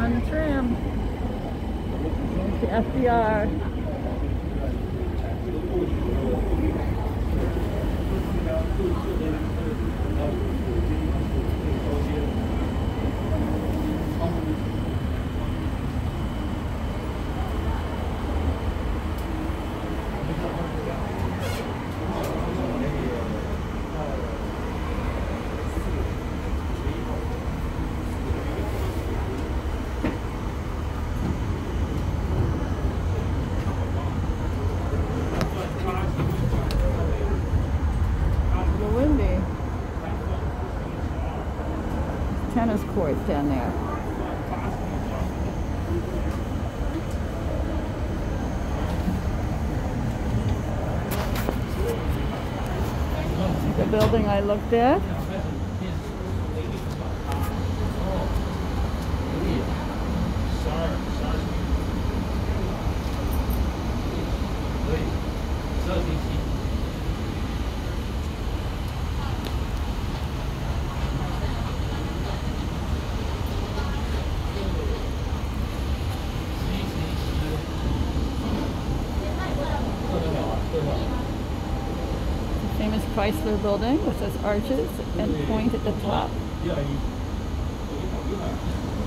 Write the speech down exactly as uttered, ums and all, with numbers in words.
on the tram. The F D R. Tennis courts down there. The building I looked at. Famous Chrysler building with its arches and point at the top.